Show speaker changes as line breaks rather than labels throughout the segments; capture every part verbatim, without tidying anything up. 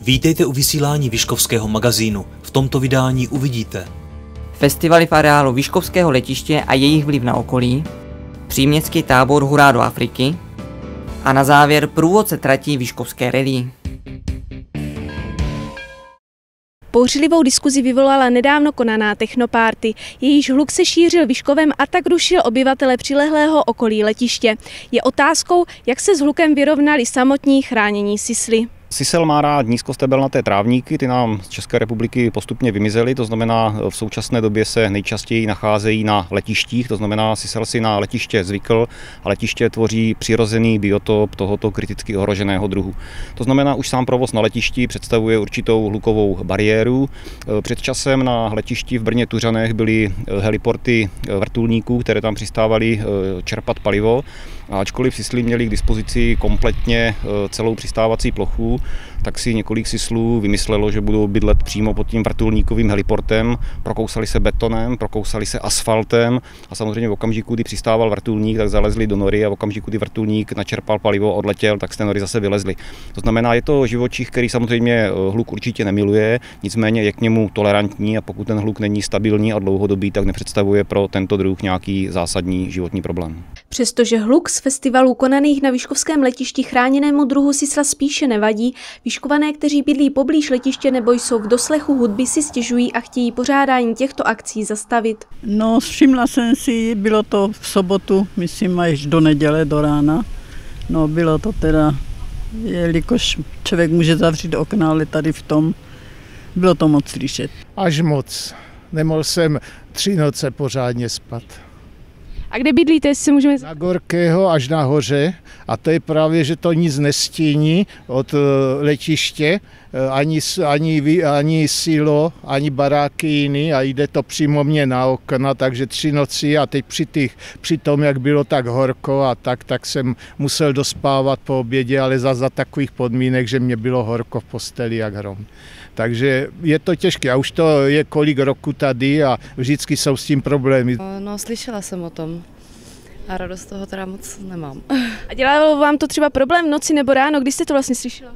Vítejte u vysílání Vyškovského magazínu. V tomto vydání uvidíte
festivaly v areálu Vyškovského letiště a jejich vliv na okolí, příměstský tábor Hurá do Afriky a na závěr průvodce tratí Vyškovské rally.
Bouřlivou diskuzi vyvolala nedávno konaná technopárty. Jejíž hluk se šířil Vyškovem a tak rušil obyvatele přilehlého okolí letiště. Je otázkou, jak se s hlukem vyrovnali samotní chránění sisly.
Sisel má rád nízkostebelnaté trávníky, ty nám z České republiky postupně vymizely, to znamená v současné době se nejčastěji nacházejí na letištích, to znamená sisel si na letiště zvykl a letiště tvoří přirozený biotop tohoto kriticky ohroženého druhu. To znamená, už sám provoz na letišti představuje určitou hlukovou bariéru. Před časem na letišti v Brně Tuřanech byly heliporty vrtulníků, které tam přistávaly čerpat palivo. A ačkoliv sisly měli k dispozici kompletně celou přistávací plochu, tak si několik sislů vymyslelo, že budou bydlet přímo pod tím vrtulníkovým heliportem, prokousali se betonem, prokousali se asfaltem a samozřejmě v okamžiku, kdy přistával vrtulník, tak zalezli do nory a v okamžiku, kdy vrtulník načerpal palivo, odletěl, tak z té nory zase vylezli. To znamená, je to živočich, který samozřejmě hluk určitě nemiluje, nicméně je k němu tolerantní a pokud ten hluk není stabilní a dlouhodobý, tak nepředstavuje pro tento druh nějaký zásadní životní problém.
Přestože hluk z festivalů konaných na Vyškovském letišti chráněnému druhu sisla spíše nevadí, Vyškované, kteří bydlí poblíž letiště nebo jsou v doslechu hudby, si stěžují a chtějí pořádání těchto akcí zastavit.
No, všimla jsem si, bylo to v sobotu, myslím až do neděle, do rána. No, bylo to teda, jelikož člověk může zavřít okna, ale tady v tom bylo to moc slyšet.
Až moc. Nemohl jsem tři noce pořádně spat.
A kde bydlíte, jestli se můžeme...
Na Gorkého až nahoře a to je právě, že to nic nestíní od letiště, ani, ani, ani silo, ani baráky jiný a jde to přímo mě na okna, takže tři noci a teď při, těch, při tom, jak bylo tak horko a tak, tak jsem musel dospávat po obědě, ale za, za takových podmínek, že mě bylo horko v posteli jak hrom. Takže je to těžké a už to je kolik roku tady a vždycky jsou s tím problémy.
No, slyšela jsem o tom a radost toho teda moc nemám.
A dělalo vám to třeba problém v noci nebo ráno, kdy jste to vlastně slyšela?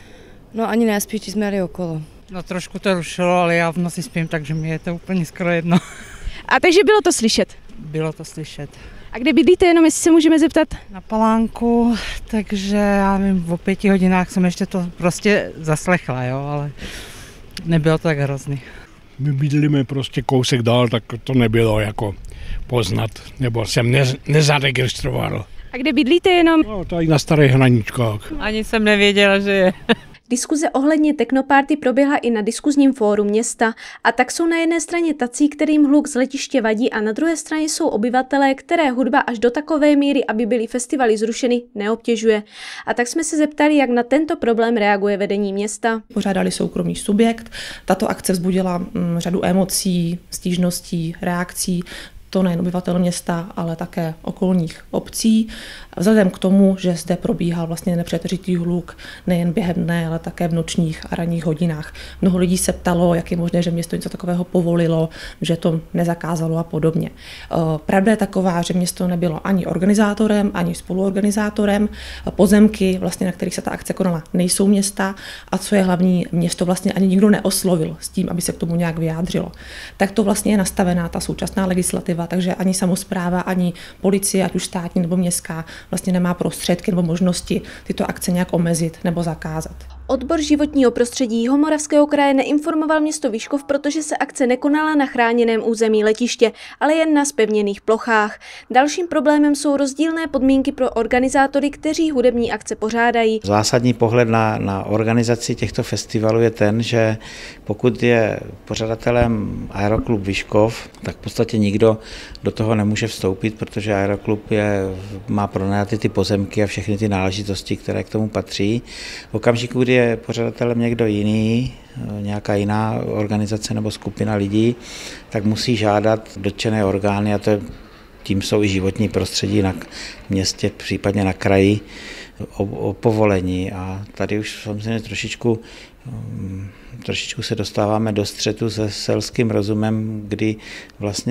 No ani ne, spíš jsme jeli okolo.
No trošku to rušilo, ale já v noci spím, takže mi je to úplně skoro jedno.
A takže bylo to slyšet?
Bylo to slyšet.
A kde bydlíte, jenom jestli se můžeme zeptat?
Na Palánku, takže já vím, o pěti hodinách jsem ještě to prostě zaslechla, jo, ale nebylo to tak hrozný.
My bydlíme prostě kousek dál, tak to nebylo jako poznat, nebo jsem ne, nezaregistroval.
A kde bydlíte jenom?
No, tady na Starých Hraničkách.
Ani jsem nevěděla, že je.
Diskuze ohledně technopárty proběhla i na diskuzním fóru města. A tak jsou na jedné straně tací, kterým hluk z letiště vadí, a na druhé straně jsou obyvatelé, které hudba až do takové míry, aby byly festivaly zrušeny, neobtěžuje. A tak jsme se zeptali, jak na tento problém reaguje vedení města.
Pořádali soukromý subjekt. Tato akce vzbudila mm, řadu emocí, stížností, reakcí. To nejen obyvatel města, ale také okolních obcí. Vzhledem k tomu, že zde probíhal vlastně nepřetržitý hluk nejen během dne, ale také v nočních a ranních hodinách. Mnoho lidí se ptalo, jak je možné, že město něco takového povolilo, že to nezakázalo a podobně. Pravda je taková, že město nebylo ani organizátorem, ani spoluorganizátorem. Pozemky, vlastně, na kterých se ta akce konala, nejsou města a co je hlavní, město vlastně ani nikdo neoslovil s tím, aby se k tomu nějak vyjádřilo. Tak to vlastně je nastavená ta současná legislativa, takže ani samospráva, ani policie, ať už státní nebo městská, vlastně nemá prostředky nebo možnosti tyto akce nějak omezit nebo zakázat.
Odbor životního prostředí Jihomoravského kraje neinformoval město Vyškov, protože se akce nekonala na chráněném území letiště, ale jen na zpevněných plochách. Dalším problémem jsou rozdílné podmínky pro organizátory, kteří hudební akce pořádají.
Zásadní pohled na, na organizaci těchto festivalů je ten, že pokud je pořadatelem Aeroklub Vyškov, tak v podstatě nikdo do toho nemůže vstoupit, protože Aeroklub je, má pronajaty ty pozemky a všechny ty náležitosti, které k tomu patří. V okamžiku, kdy je pořadatelem někdo jiný, nějaká jiná organizace nebo skupina lidí, tak musí žádat dotčené orgány, a to je, tím jsou i životní prostředí na městě, případně na kraji, o, o povolení. A tady už samozřejmě trošičku, trošičku se dostáváme do střetu se selským rozumem, kdy vlastně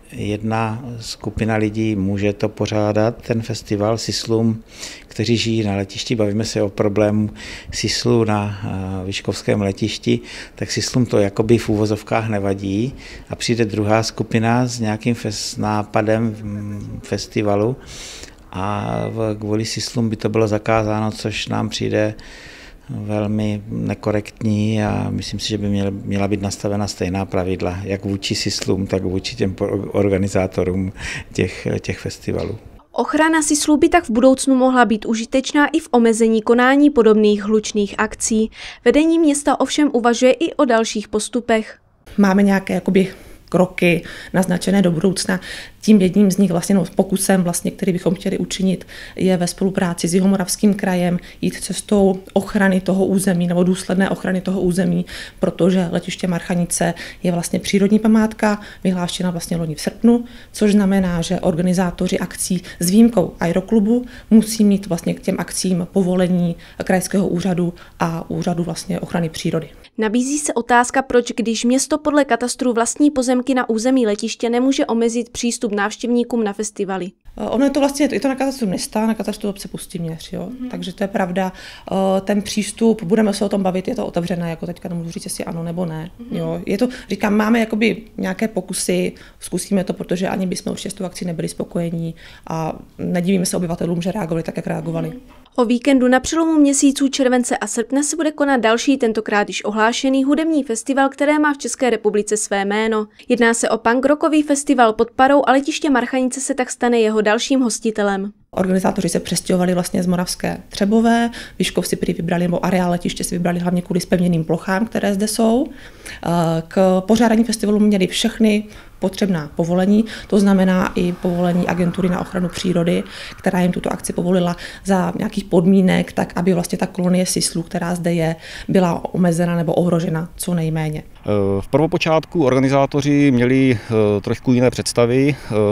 jedna skupina lidí může to pořádat, ten festival Sislům, kteří žijí na letišti, bavíme se o problému Sislu na Vyškovském letišti, tak Sislům to jakoby v úvozovkách nevadí a přijde druhá skupina s nějakým fest, nápadem festivalu a kvůli Sislům by to bylo zakázáno, což nám přijde velmi nekorektní a myslím si, že by měla být nastavena stejná pravidla, jak vůči Sislům, tak vůči těm organizátorům těch, těch festivalů.
Ochrana Sislů by tak v budoucnu mohla být užitečná i v omezení konání podobných hlučných akcí. Vedení města ovšem uvažuje i o dalších postupech.
Máme nějaké jakoby kroky naznačené do budoucna. Tím jedním z nich vlastně no, pokusem, vlastně, který bychom chtěli učinit, je ve spolupráci s Jihomoravským krajem jít cestou ochrany toho území nebo důsledné ochrany toho území, protože letiště Marchanice je vlastně přírodní památka, vyhlášena vlastně loni v srpnu, což znamená, že organizátoři akcí s výjimkou aeroklubu musí mít vlastně k těm akcím povolení krajského úřadu a úřadu vlastně ochrany přírody.
Nabízí se otázka, proč když město podle katastru vlastní pozemky na území letiště nemůže omezit přístup návštěvníkům na festivaly.
Ono je to vlastně, je to na katastru města, na katastru obce Pustiměř, jo. Mm. Takže to je pravda. Ten přístup, budeme se o tom bavit, je to otevřené, jako teďka nemůžu říct, jestli ano nebo ne. Mm. Jo. Je to, říkám, máme jakoby nějaké pokusy, zkusíme to, protože ani bychom určitě s tou akcí nebyli spokojení a nedivíme se obyvatelům, že reagovali tak, jak reagovali. Mm.
O víkendu na přelomu měsíců července a srpna se bude konat další, tentokrát již ohlášený hudební festival, které má v České republice své jméno. Jedná se o punk rockový festival pod Parou a letiště Marchanice se tak stane jeho dalším hostitelem.
Organizátoři se přestěhovali vlastně z Moravské Třebové, Vyškov si prý vybrali, nebo areál letiště si vybrali hlavně kvůli zpevněným plochám, které zde jsou. K pořádání festivalu měli všechny potřebná povolení, to znamená i povolení agentury na ochranu přírody, která jim tuto akci povolila za nějakých podmínek, tak aby vlastně ta kolonie Sislů, která zde je, byla omezena nebo ohrožena co nejméně.
V prvopočátku organizátoři měli trošku jiné představy.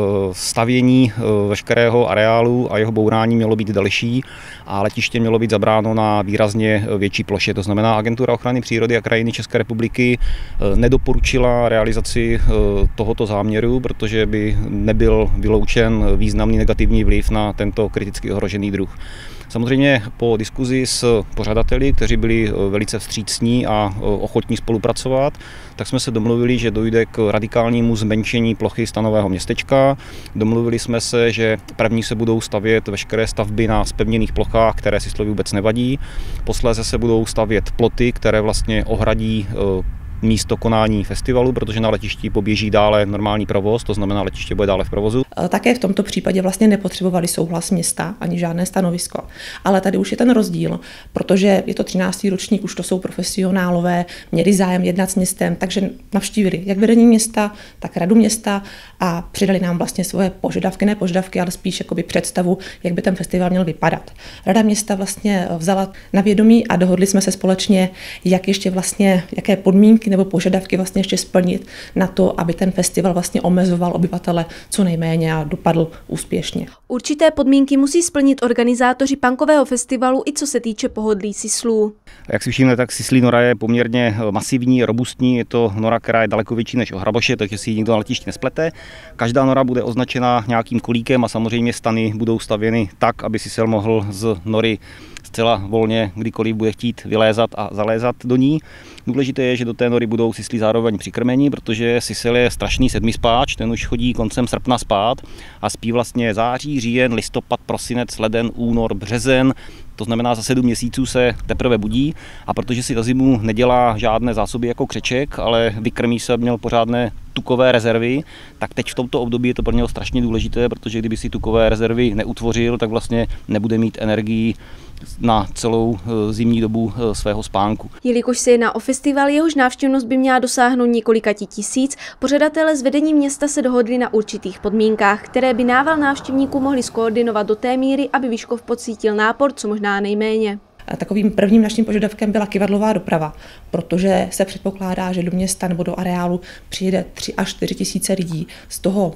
Stavění veškerého areálu a jeho bourání mělo být další a letiště mělo být zabráno na výrazně větší ploše. To znamená, agentura ochrany přírody a krajiny České republiky nedoporučila realizaci tohoto záměru, protože by nebyl vyloučen významný negativní vliv na tento kriticky ohrožený druh. Samozřejmě po diskuzi s pořadateli, kteří byli velice vstřícní a ochotní spolupracovat, tak jsme se domluvili, že dojde k radikálnímu zmenšení plochy stanového městečka. Domluvili jsme se, že první se budou stavět veškeré stavby na zpevněných plochách, které Sislovi vůbec nevadí. Posléze se budou stavět ploty, které vlastně ohradí místo konání festivalu, protože na letišti poběží dále normální provoz, to znamená, letiště bude dále v provozu.
Také v tomto případě vlastně nepotřebovali souhlas města ani žádné stanovisko. Ale tady už je ten rozdíl, protože je to třináctý ročník, už to jsou profesionálové, měli zájem jednat s městem, takže navštívili jak vedení města, tak radu města a přidali nám vlastně svoje požadavky, ne požadavky, ale spíš jakoby představu, jak by ten festival měl vypadat. Rada města vlastně vzala na vědomí a dohodli jsme se společně, jak ještě vlastně, jaké podmínky nebo požadavky vlastně ještě splnit na to, aby ten festival vlastně omezoval obyvatele co nejméně a dopadl úspěšně.
Určité podmínky musí splnit organizátoři punkového festivalu i co se týče pohodlí Sislů.
Jak si všimne, tak Sislí nora je poměrně masivní, robustní, je to nora, která je daleko větší než Ohraboše, takže si ji nikdo na letišti nesplete. Každá nora bude označena nějakým kolíkem a samozřejmě stany budou stavěny tak, aby Sisel mohl z nory zcela volně kdykoliv bude chtít vylézat a zalézat do ní. Důležité je, že do té nory budou Sislí zároveň přikrmení, protože Sisel je strašný sedmispáč, ten už chodí koncem srpna spát a spí vlastně září, říjen, listopad, prosinec, leden, únor, březen. To znamená, za sedm měsíců se teprve budí a protože si za zimu nedělá žádné zásoby jako křeček, ale vykrmí se, měl pořádné tukové rezervy, tak teď v tomto období je to pro něho strašně důležité, protože kdyby si tukové rezervy neutvořil, tak vlastně nebude mít energii na celou zimní dobu svého spánku.
Jelikož se jedná o festival, jehož návštěvnost by měla dosáhnout několika tisíc, pořadatelé z vedení města se dohodli na určitých podmínkách, které by nával návštěvníků mohli skoordinovat do té míry, aby Vyškov pocítil nápor co možná nejméně.
Takovým prvním naším požadavkem byla kyvadlová doprava, protože se předpokládá, že do města nebo do areálu přijede tři až čtyři tisíce lidí. Z toho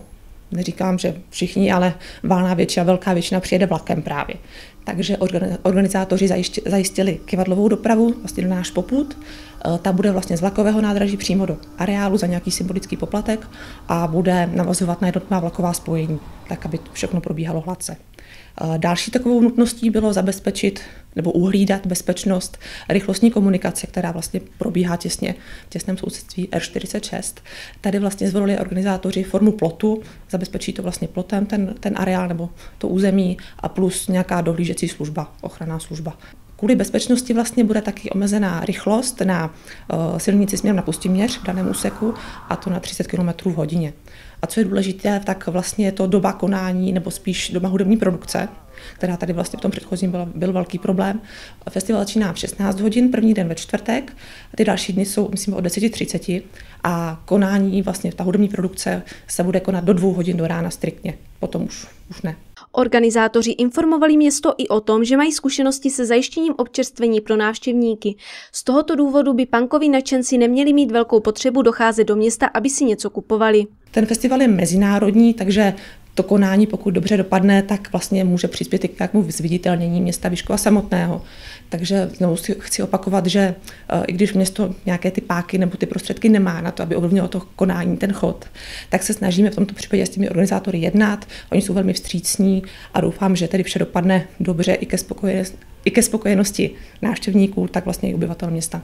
neříkám, že všichni, ale valná většina, velká většina přijede vlakem právě. Takže organizátoři zajistili kyvadlovou dopravu vlastně na náš popud. Ta bude vlastně z vlakového nádraží přímo do areálu za nějaký symbolický poplatek a bude navazovat na jednotná vlaková spojení, tak aby všechno probíhalo hladce. Další takovou nutností bylo zabezpečit nebo uhlídat bezpečnost rychlostní komunikace, která vlastně probíhá těsně v těsném sousedství R čtyřicet šest. Tady vlastně zvolili organizátoři formu plotu, zabezpečí to vlastně plotem ten, ten areál nebo to území a plus nějaká dohlížecí služba, ochranná služba. Kvůli bezpečnosti vlastně bude taky omezená rychlost na uh, silnici směrem na Pustiměř v daném úseku a to na třicet kilometrů v hodině. A co je důležité, tak vlastně je to doba konání nebo spíš doba hudební produkce, která tady vlastně v tom předchozím byl, byl velký problém. Festival začíná v šestnáct hodin, první den ve čtvrtek, ty další dny jsou, myslím, od deset třicet a konání, vlastně ta hudební produkce se bude konat do dvou hodin do rána striktně, potom už, už ne.
Organizátoři informovali město i o tom, že mají zkušenosti se zajištěním občerstvení pro návštěvníky. Z tohoto důvodu by punkoví nadšenci neměli mít velkou potřebu docházet do města, aby si něco kupovali.
Ten festival je mezinárodní, takže to konání, pokud dobře dopadne, tak vlastně může přispět i k nějakému zviditelnění města Vyškova samotného. Takže znovu si chci opakovat, že i když město nějaké ty páky nebo ty prostředky nemá na to, aby ovlivnilo to konání, ten chod, tak se snažíme v tomto případě s těmi organizátory jednat. Oni jsou velmi vstřícní a doufám, že tedy vše dopadne dobře i ke spokojenosti, i ke spokojenosti návštěvníků, tak vlastně i obyvatel města.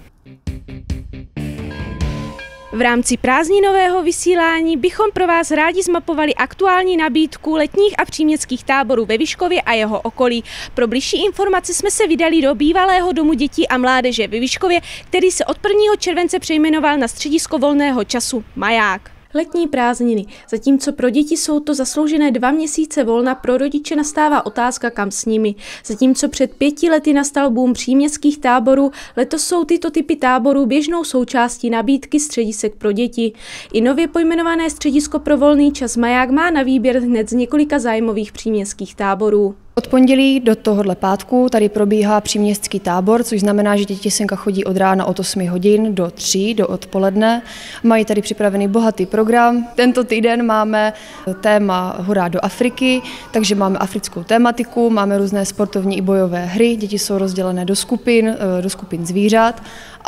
V rámci prázdninového vysílání bychom pro vás rádi zmapovali aktuální nabídku letních a příměstských táborů ve Vyškově a jeho okolí. Pro bližší informace jsme se vydali do bývalého domu dětí a mládeže ve Vyškově, který se od prvního července přejmenoval na středisko volného času Maják. Letní prázdniny. Zatímco pro děti jsou to zasloužené dva měsíce volna, pro rodiče nastává otázka, kam s nimi. Zatímco před pěti lety nastal boom příměstských táborů, letos jsou tyto typy táborů běžnou součástí nabídky středisek pro děti. I nově pojmenované středisko pro volný čas Maják má na výběr hned z několika zájmových příměstských táborů.
Od pondělí do tohohle pátku tady probíhá příměstský tábor, což znamená, že děti senka chodí od rána od osmi hodin do tří do odpoledne. Mají tady připravený bohatý program. Tento týden máme téma Hurá do Afriky, takže máme africkou tématiku, máme různé sportovní i bojové hry, děti jsou rozdělené do skupin, do skupin zvířat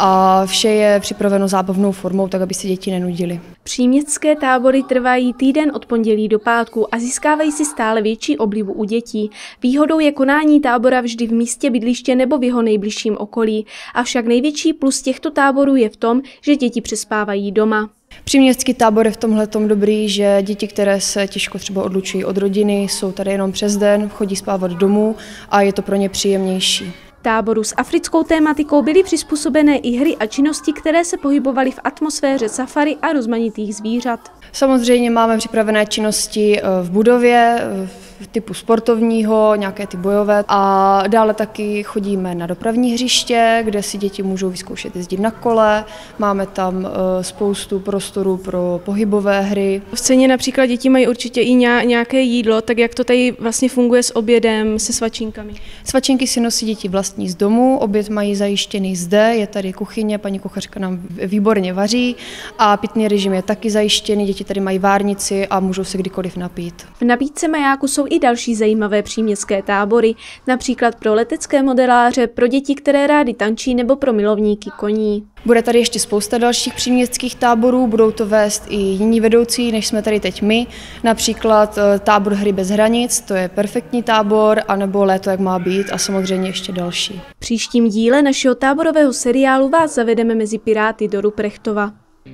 a vše je připraveno zábavnou formou, tak aby se děti nenudily.
Příměstské tábory trvají týden od pondělí do pátku a získávají si stále větší oblibu u dětí. Výhodou je konání tábora vždy v místě bydliště nebo v jeho nejbližším okolí. Avšak největší plus těchto táborů je v tom, že děti přespávají doma.
Příměstský tábor je v tomhle tom dobrý, že děti, které se těžko třeba odlučují od rodiny, jsou tady jenom přes den, chodí spávat domů a je to pro ně příjemnější.
Táboru s africkou tématikou byly přizpůsobené i hry a činnosti, které se pohybovaly v atmosféře safari a rozmanitých zvířat.
Samozřejmě máme připravené činnosti v budově, typu sportovního, nějaké ty bojové a dále taky chodíme na dopravní hřiště, kde si děti můžou vyzkoušet jezdit na kole, máme tam spoustu prostoru pro pohybové hry.
V ceně například děti mají určitě i nějaké jídlo, tak jak to tady vlastně funguje s obědem, se svačinkami?
Svačinky si nosí děti vlastní z domu, oběd mají zajištěný zde, je tady kuchyně, paní kuchařka nám výborně vaří a pitný režim je taky zajištěný, děti tady mají várnici a můžou se kdykoliv napít.
V nabídce Majáku jsou i další zajímavé příměstské tábory, například pro letecké modeláře, pro děti, které rády tančí nebo pro milovníky koní.
Bude tady ještě spousta dalších příměstských táborů, budou to vést i jiní vedoucí, než jsme tady teď my, například tábor Hry bez hranic, to je perfektní tábor, anebo Léto jak má být a samozřejmě ještě další.
V příštím díle našeho táborového seriálu vás zavedeme mezi piráty do Ruprechtova.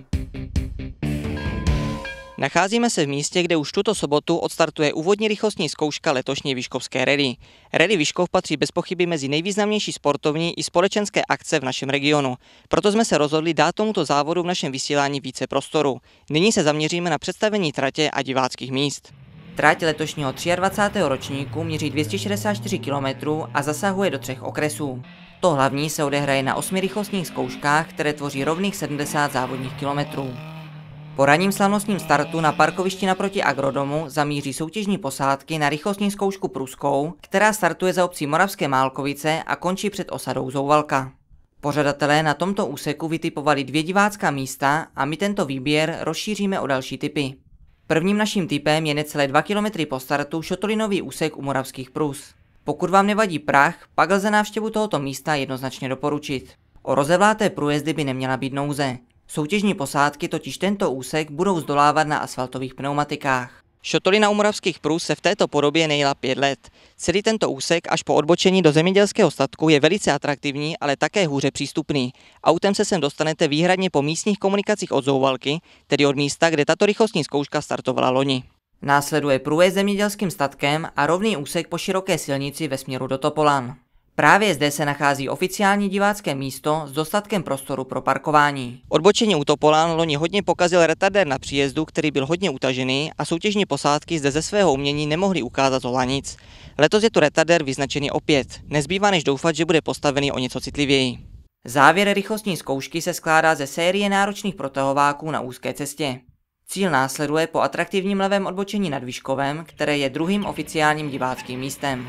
Nacházíme se v místě, kde už tuto sobotu odstartuje úvodní rychlostní zkouška letošní vyškovské rally. Rally Vyškov patří bez pochyby mezi nejvýznamnější sportovní i společenské akce v našem regionu. Proto jsme se rozhodli dát tomuto závodu v našem vysílání více prostoru. Nyní se zaměříme na představení tratě a diváckých míst. Trať letošního dvacátého třetího ročníku měří dvě stě šedesát čtyři kilometrů a zasahuje do třech okresů. To hlavní se odehraje na osmi rychlostních zkouškách, které tvoří rovných sedmdesát závodních kilometrů. Po ranním slavnostním startu na parkovišti naproti Agrodomu zamíří soutěžní posádky na rychlostní zkoušku pruskou, která startuje za obcí Moravské Málkovice a končí před osadou Zouvalka. Pořadatelé na tomto úseku vytipovali dvě divácká místa a my tento výběr rozšíříme o další typy. Prvním naším tipem je necelé dva kilometry po startu šotolinový úsek u Moravských Prus. Pokud vám nevadí prach, pak lze návštěvu tohoto místa jednoznačně doporučit. O rozevláté průjezdy by neměla být nouze. Soutěžní posádky totiž tento úsek budou zdolávat na asfaltových pneumatikách. Šotolina u Moravských Prus se v této podobě nejela pět let. Celý tento úsek až po odbočení do zemědělského statku je velice atraktivní, ale také hůře přístupný. Autem se sem dostanete výhradně po místních komunikacích od Zouvalky, tedy od místa, kde tato rychlostní zkouška startovala loni. Následuje průjezd zemědělským statkem a rovný úsek po široké silnici ve směru do Topolan. Právě zde se nachází oficiální divácké místo s dostatkem prostoru pro parkování. Odbočení u Topolan loni hodně pokazil retardér na příjezdu, který byl hodně utažený a soutěžní posádky zde ze svého umění nemohly ukázat zhola nic. Letos je tu retardér vyznačený opět. Nezbývá než doufat, že bude postavený o něco citlivěji. Závěr rychlostní zkoušky se skládá ze série náročných protahováků na úzké cestě. Cíl následuje po atraktivním levém odbočení nad Vyškovem, které je druhým oficiálním diváckým místem.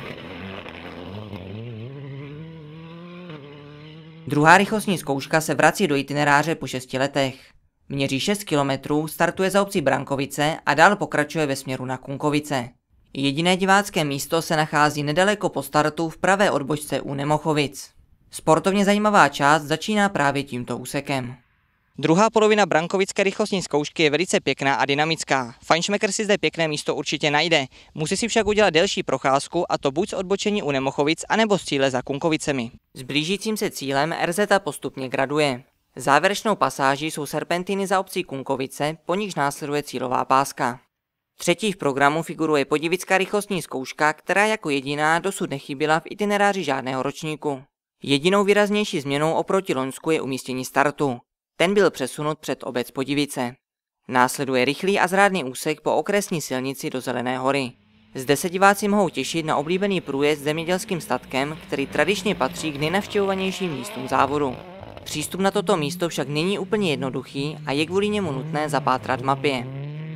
Druhá rychlostní zkouška se vrací do itineráře po šesti letech. Měří šest kilometrů, startuje za obcí Brankovice a dál pokračuje ve směru na Kunkovice. Jediné divácké místo se nachází nedaleko po startu v pravé odbočce u Nemochovic. Sportovně zajímavá část začíná právě tímto úsekem. Druhá polovina brankovické rychlostní zkoušky je velice pěkná a dynamická. Fajnšmekr si zde pěkné místo určitě najde. Musí si však udělat delší procházku, a to buď z odbočení u Nemochovic, anebo z cíle za Kunkovicemi. S blížícím se cílem R Z postupně graduje. Závěrečnou pasáží jsou serpentiny za obcí Kunkovice, po nichž následuje cílová páska. Třetí v programu figuruje podivická rychlostní zkouška, která jako jediná dosud nechyběla v itineráři žádného ročníku. Jedinou výraznější změnou oproti loňsku je umístění startu. Ten byl přesunut před obec Podivice. Následuje rychlý a zrádný úsek po okresní silnici do Zelené hory. Zde se diváci mohou těšit na oblíbený průjezd zemědělským statkem, který tradičně patří k nejnavštěvovanějším místům závodu. Přístup na toto místo však není úplně jednoduchý a je kvůli němu nutné zapátrat v mapě.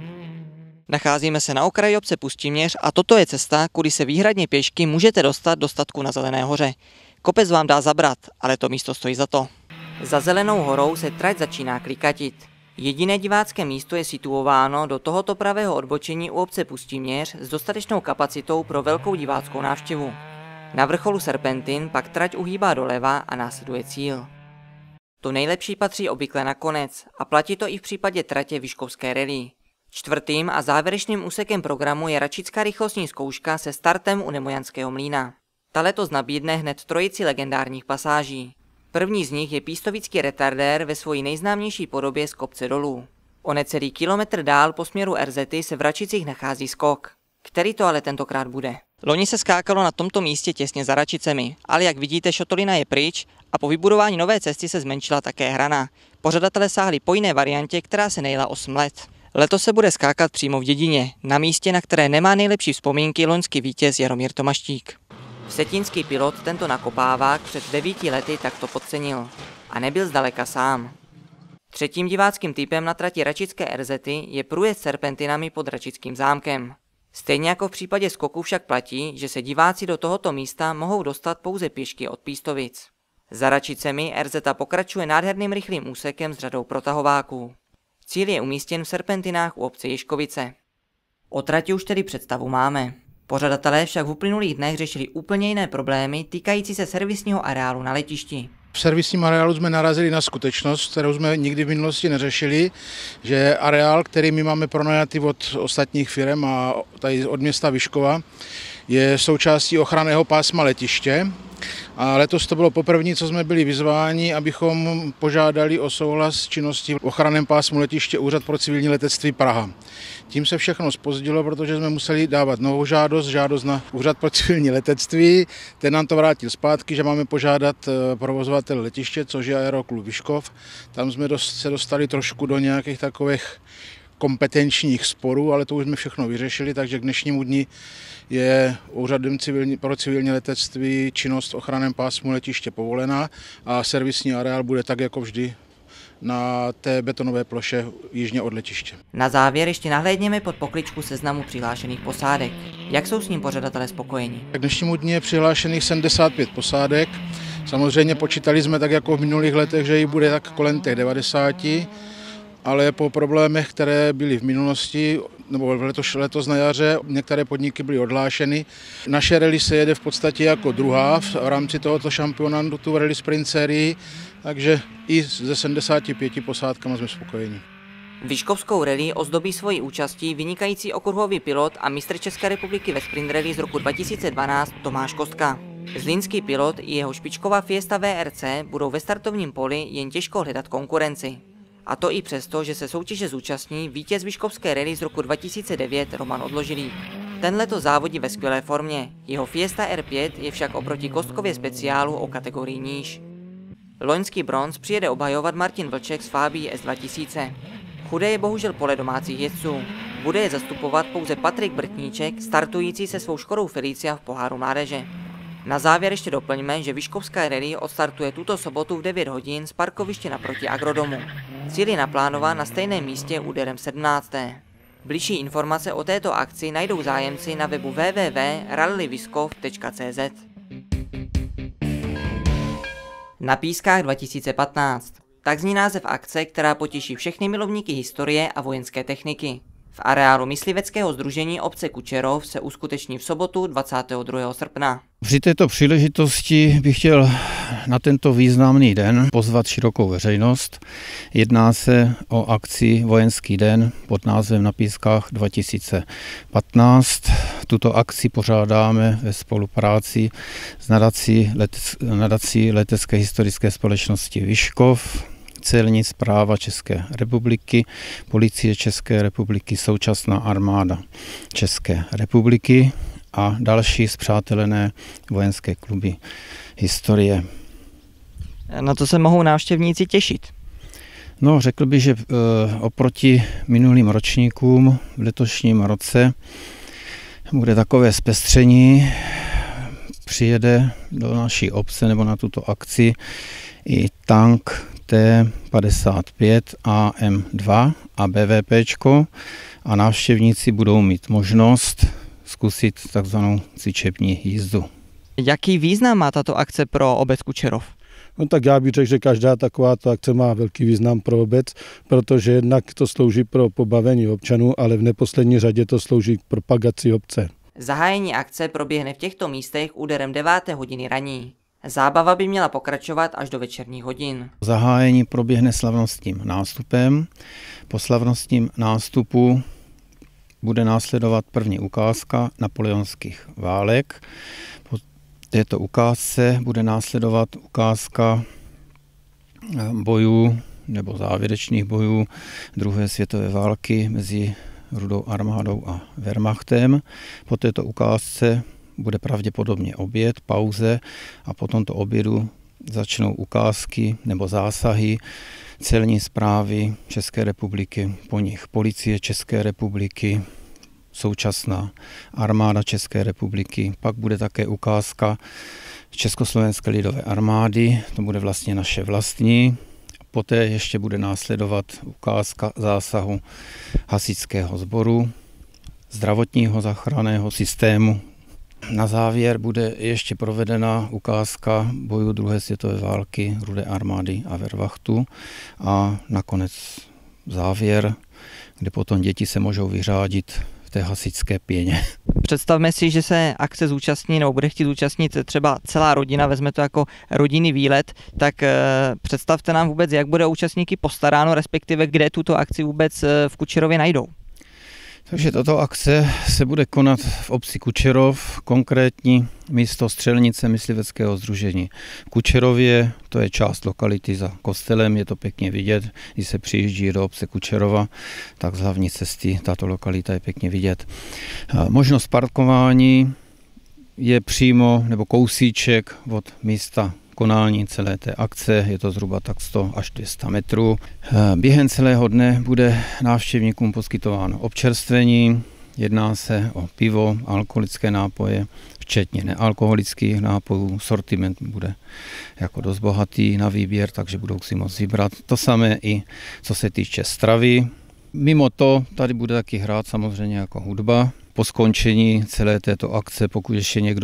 Nacházíme se na okraji obce Pustiměř a toto je cesta, kudy se výhradně pěšky můžete dostat do statku na Zelené hoře. Kopec vám dá zabrat, ale to místo stojí za to. Za Zelenou horou se trať začíná klikatit. Jediné divácké místo je situováno do tohoto pravého odbočení u obce Pustiměř s dostatečnou kapacitou pro velkou diváckou návštěvu. Na vrcholu serpentin pak trať uhýbá doleva a následuje cíl. To nejlepší patří obvykle nakonec a platí to i v případě tratě Vyškovské rally. Čtvrtým a závěrečným úsekem programu je račická rychlostní zkouška se startem u Nemojanského mlýna. Ta letos nabídne hned trojici legendárních pasáží. První z nich je pístovický retardér ve své nejznámější podobě z kopce dolů. O necelý kilometr dál po směru R Z se v Račicích nachází skok. Který to ale tentokrát bude? Loni se skákalo na tomto místě těsně za Račicemi, ale jak vidíte, šotolina je pryč a po vybudování nové cesty se zmenšila také hrana. Pořadatelé sáhli po jiné variantě, která se nejela osm let. Letos se bude skákat přímo v Dědině, na místě, na které nemá nejlepší vzpomínky loňský vítěz Jaromír Tomaštík. Vsetínský pilot tento nakopávák před devíti lety takto podcenil. A nebyl zdaleka sám. Třetím diváckým typem na trati Račické R Z je průjezd serpentinami pod Račickým zámkem. Stejně jako v případě skoku však platí, že se diváci do tohoto místa mohou dostat pouze pěšky od Pístovic. Za Račicemi R Z pokračuje nádherným rychlým úsekem s řadou protahováků. Cíl je umístěn v serpentinách u obce Ježkovice. O trati už tedy představu máme. Pořadatelé však v uplynulých dnech řešili úplně jiné problémy týkající se servisního areálu na letišti.
V servisním areálu jsme narazili na skutečnost, kterou jsme nikdy v minulosti neřešili, že areál, který my máme pronajatý od ostatních firm a tady od města Vyškova, je součástí ochranného pásma letiště. A letos to bylo poprvé, co jsme byli vyzváni, abychom požádali o souhlas činností v ochranném pásmu letiště Úřad pro civilní letectví Praha. Tím se všechno zpozdilo, protože jsme museli dávat novou žádost, žádost na Úřad pro civilní letectví. Ten nám to vrátil zpátky, že máme požádat provozovatel letiště, což je Aeroklub Vyškov. Tam jsme se dostali trošku do nějakých takových kompetenčních sporů, ale to už jsme všechno vyřešili, takže k dnešnímu dni je Úřadem civilní, pro civilní letectví činnost v ochranném pásmu letiště povolená a servisní areál bude tak jako vždy na té betonové ploše jižně od letiště.
Na závěr ještě nahlédněme pod pokličku seznamu přihlášených posádek. Jak jsou s ním pořadatelé spokojeni?
K dnešnímu dni je přihlášených sedmdesát pět posádek. Samozřejmě počítali jsme tak jako v minulých letech, že jich bude tak kolem těch devadesáti. ale po problémech, které byly v minulosti, nebo letos, letos na jaře, některé podniky byly odhlášeny. Naše rally se jede v podstatě jako druhá v rámci tohoto šampionátu Rally Sprint sérii, takže i ze sedmdesáti pěti posádkama jsme spokojeni.
Vyškovskou rally ozdobí svojí účastí vynikající okruhový pilot a mistr České republiky ve sprint rally z roku dva tisíce dvanáct Tomáš Kostka. Zlínský pilot i jeho špičková Fiesta V R C budou ve startovním poli jen těžko hledat konkurenci. A to i přesto, že se soutěže zúčastní vítěz Vyškovské rally z roku dva tisíce devět Roman Odložilý. Ten letos závodí ve skvělé formě, jeho Fiesta R pět je však oproti Kostkově speciálu o kategorii níž. Loňský bronz přijede obhajovat Martin Vlček z Fabii S dva tisíce. Chudé je bohužel pole domácích jezdců. Bude je zastupovat pouze Patrik Brtníček, startující se svou Škodou Felicia v poháru mládeže. Na závěr ještě doplňme, že Vyškovská rally odstartuje tuto sobotu v devět hodin z parkoviště naproti Agrodomu. Cíl je naplánován na stejném místě úderem sedmnácté Bližší informace o této akci najdou zájemci na webu w w w tečka rally vyskov tečka c z. Na pískách dva tisíce patnáct. Tak zní název akce, která potěší všechny milovníky historie a vojenské techniky. V areálu mysliveckého sdružení obce Kučerov se uskuteční v sobotu dvacátého druhého srpna.
Při této příležitosti bych chtěl na tento významný den pozvat širokou veřejnost. Jedná se o akci Vojenský den pod názvem Na pískách dva tisíce patnáct. Tuto akci pořádáme ve spolupráci s nadací, letec, nadací Letecké historické společnosti Vyškov, Celní správa České republiky, Policie České republiky, Současná armáda České republiky a další spřátelené vojenské kluby historie.
Na to se mohou návštěvníci těšit?
No, řekl bych, že oproti minulým ročníkům v letošním roce bude takové zpestření. Přijede do naší obce nebo na tuto akci i tank T padesát pět A M dva a B V P a návštěvníci budou mít možnost zkusit takzvanou cvičební jízdu.
Jaký význam má tato akce pro obec Kučerov?
No tak já bych řekl, že každá takováto akce má velký význam pro obec, protože jednak to slouží pro pobavení občanů, ale v neposlední řadě to slouží k propagaci obce.
Zahájení akce proběhne v těchto místech úderem deváté hodiny raní. Zábava by měla pokračovat až do večerních hodin.
Zahájení proběhne slavnostním nástupem. Po slavnostním nástupu bude následovat první ukázka napoleonských válek. Po této ukázce bude následovat ukázka bojů nebo závěrečných bojů druhé světové války mezi Rudou armádou a Wehrmachtem. Po této ukázce bude pravděpodobně oběd, pauze a po tomto obědu začnou ukázky nebo zásahy Celní správy České republiky, po nich Policie České republiky, Současná armáda České republiky, pak bude také ukázka Československé lidové armády, to bude vlastně naše vlastní. Poté ještě bude následovat ukázka zásahu hasičského sboru, zdravotního záchranného systému. Na závěr bude ještě provedena ukázka bojů druhé světové války, Rudé armády a Wehrmachtu a nakonec závěr, kde potom děti se můžou vyřádit v té hasičské pěně.
Představme si, že se akce zúčastní nebo bude chtít zúčastnit třeba celá rodina, vezme to jako rodinný výlet, tak e, představte nám vůbec, jak bude účastníky postaráno, respektive kde tuto akci vůbec v Kučerově najdou.
Takže tato akce se bude konat v obci Kučerov, konkrétní místo střelnice mysliveckého sdružení Kučerově, to je část lokality za kostelem, je to pěkně vidět, když se přijíždí do obce Kučerova, tak z hlavní cesty tato lokalita je pěkně vidět. Možnost parkování je přímo nebo kousíček od místa konání celé té akce, je to zhruba tak sto až dvě stě metrů. Během celého dne bude návštěvníkům poskytováno občerstvení, jedná se o pivo, alkoholické nápoje, včetně nealkoholických nápojů, sortiment bude jako dost bohatý na výběr, takže budou si moct vybrat. To samé i co se týče stravy. Mimo to tady bude taky hrát samozřejmě jako hudba. Po skončení celé této akce, pokud ještě někdo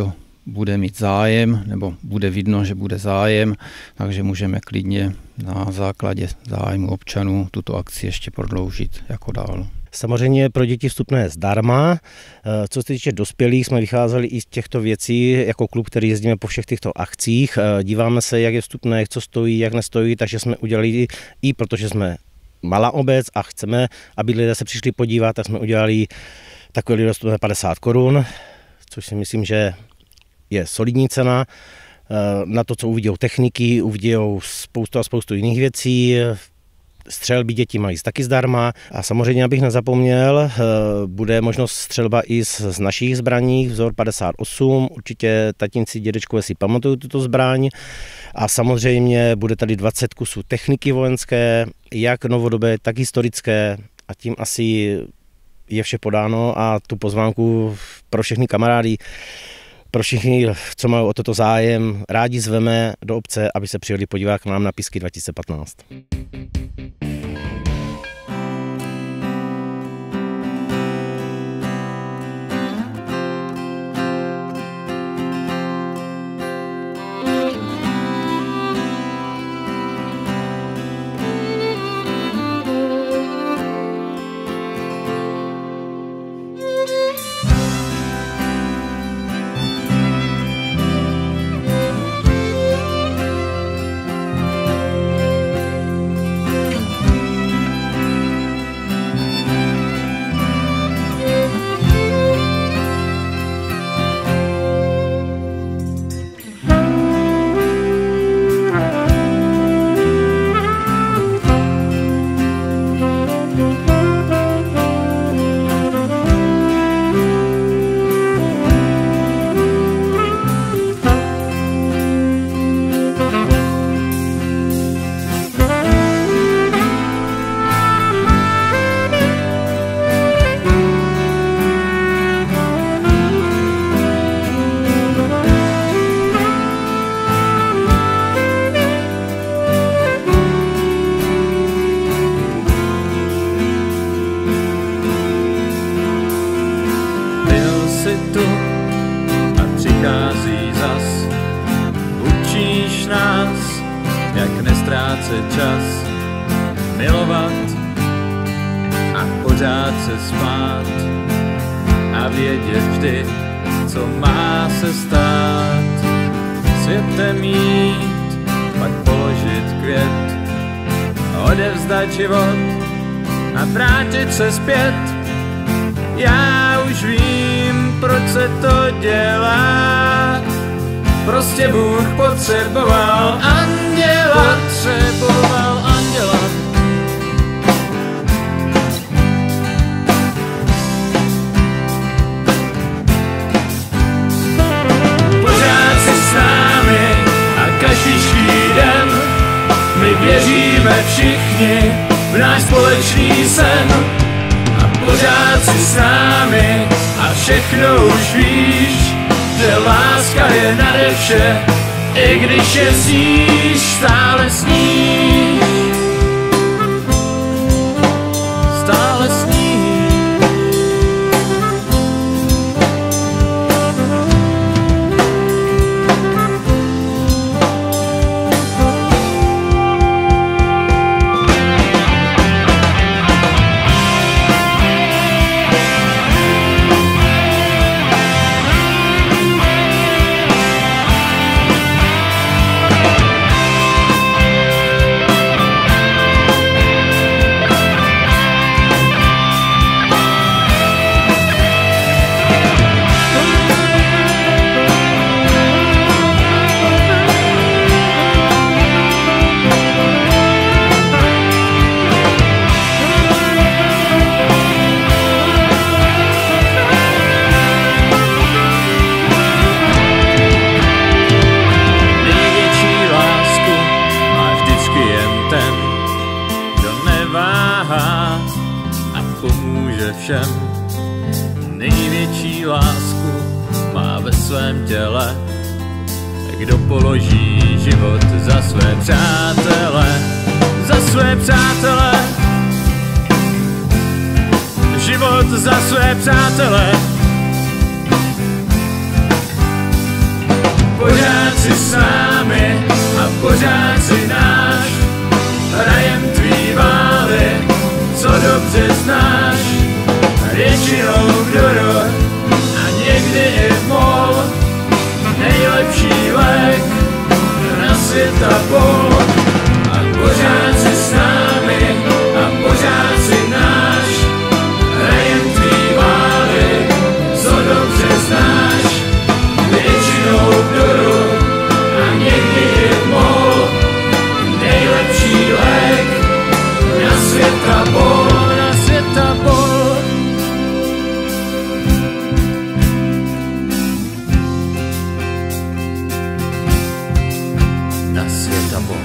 bude mít zájem, nebo bude vidno, že bude zájem, takže můžeme klidně na základě zájmu občanů tuto akci ještě prodloužit jako dál.
Samozřejmě pro děti vstupné zdarma. Co se týče dospělých, jsme vycházeli i z těchto věcí jako klub, který jezdíme po všech těchto akcích. Díváme se, jak je vstupné, co stojí, jak nestojí, takže jsme udělali i protože jsme malá obec a chceme, aby lidé se přišli podívat, tak jsme udělali takový dostupné padesát korun, což si myslím, že je solidní cena. Na to, co uvidí techniky, uvidí spoustu a spoustu jiných věcí. Střelby děti mají taky zdarma a samozřejmě, abych nezapomněl, bude možnost střelba i z našich zbraní, vzor padesát osm, určitě tatínci, dědečkové si pamatují tuto zbraň a samozřejmě bude tady dvacet kusů techniky vojenské, jak novodobé, tak historické a tím asi je vše podáno a tu pozvánku pro všechny kamarády, pro všechny, co mají o toto zájem, rádi zveme do obce, aby se přijeli podívat k nám na Písky dva tisíce patnáct.
ztrácet čas, milovat a pořád se spát a vědět vždy, co má se stát. Světem jít, pak položit květ, odevzdat život a vrátit se zpět. Já už vím, proč se to dělá. Prostě Bůh potřeboval anděla, potřeboval anděla. Pořád si s námi a každý den my věříme všichni v náš společný sen. A pořád si s námi a všechno už víš, že láska je nade vše, i když je sníš, stále sníš, stále sníš. Všem největší lásku má ve svém těle, kdo položí život za své přátele, za své přátele, život za své přátele. pořád si s námi a pořád si náš. Hrajem tvý vály, co dobře znáš, většinou v doru a někdy i v mol. Nejlepší lék na světa pol. A pořád si s námi a pořád si náš. Hrajem tvý vály, co dobře znáš, většinou v doru a někdy i v mol. Nejlepší lék na světa pol, na světa pol. Na světa pol.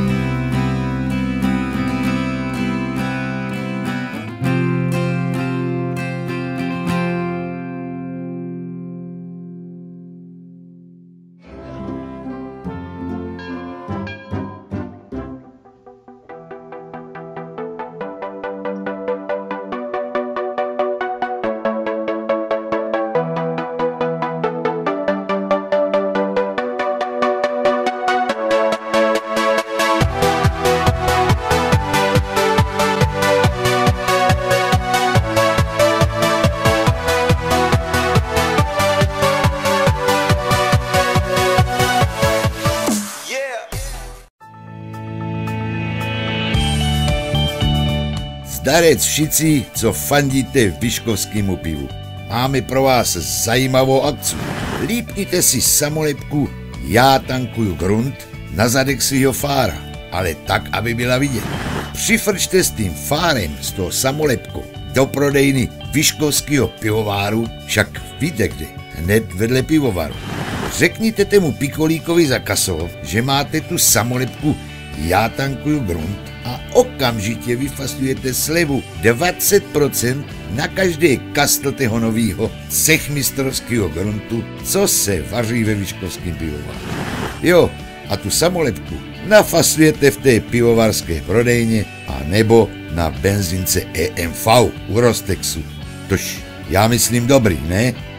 Zdarec všici, co fandíte v vyškovskému pivu. Máme pro vás zajímavou akci. Lípněte si samolepku Já tankuju grunt na zadek svýho fára, ale tak, aby byla vidět. Přifrčte s tím fárem z toho samolepkou do prodejny vyškovského pivováru, však víte kde, hned vedle pivovaru. Řekněte tému pikolíkovi za kasou, že máte tu samolepku Já tankuju grunt a okamžitě vyfasujete slevu dvacet procent na každý kastl toho novýho cechmistrovského gruntu, co se vaří ve vyškovském pivovaru. Jo, a tu samolepku nafasujete v té pivovarské prodejně a nebo na benzince E M V u Rostexu. Tož já myslím dobrý, ne?